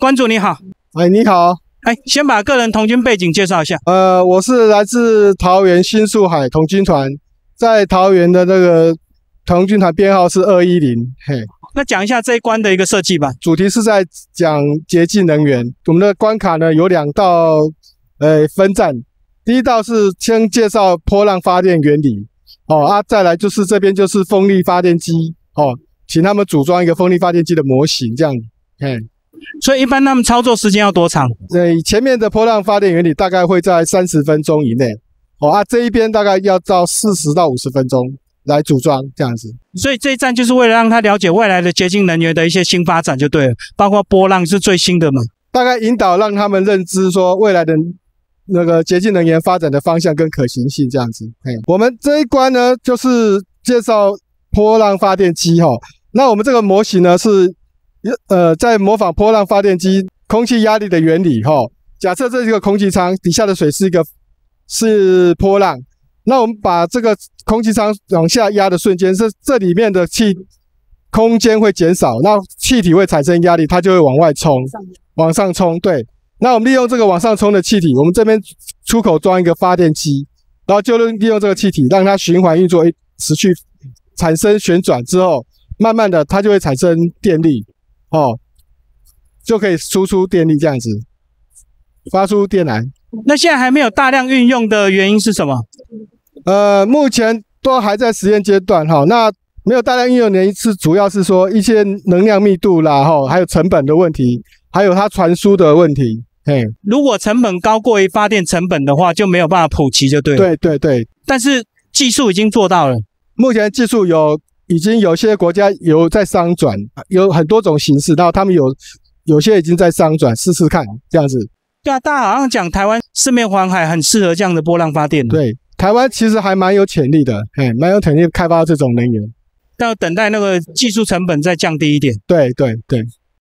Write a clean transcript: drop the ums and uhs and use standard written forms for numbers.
关主你好。 哎，你好。 先把个人童军背景介绍一下。 我是来自桃园新宿海童军团，在桃园的那个童军团编号是210。嘿， 那讲一下这一关的一个设计吧。 主题是在讲洁净能源。我们的关卡呢有2道分站，第一道是先介绍波浪发电原理。再来就是这边就是风力发电机。请他们组装一个风力发电机的模型，这样。嘿。 所以一般他们操作时间要多长？ 前面的波浪发电原理大概会在30分钟以内。这一边大概要到40到50分钟来组装这样子。 所以这一站就是为了让他了解未来的洁净能源的一些新发展就对了，包括波浪是最新的嘛。 大概引导让他们认知说未来的那个洁净能源发展的方向跟可行性这样子。我们这一关呢就是介绍波浪发电机。那我们这个模型呢是在模仿波浪发电机空气压力的原理。假设这是一个空气舱，底下的水是波浪，那我们把这个空气舱往下压的瞬间，这里面的空间会减少，那气体会产生压力，它就会往外冲，往上冲。对，那我们利用这个往上冲的气体，我们这边出口装一个发电机，然后就利用这个气体让它循环运作，持续产生旋转之后，慢慢的它就会产生电力。就可以输出电力这样子，发出电来。 那现在还没有大量运用的原因是什么？ 目前都还在实验阶段。那没有大量运用的原因是主要是说一些能量密度啦，还有成本的问题，还有它传输的问题。 如果成本高过于发电成本的话，就没有办法普及就对了。 对。 但是技术已经做到了。 目前技术已经有些国家有在商转，有很多种形式，然后他们有些已经在商转，试试看这样子。 对啊，大家好像讲台湾四面环海，很适合这样的波浪发电。 对，台湾其实还蛮有潜力的，蛮有潜力开发这种能源。 但要等待那个技术成本再降低一点。 对。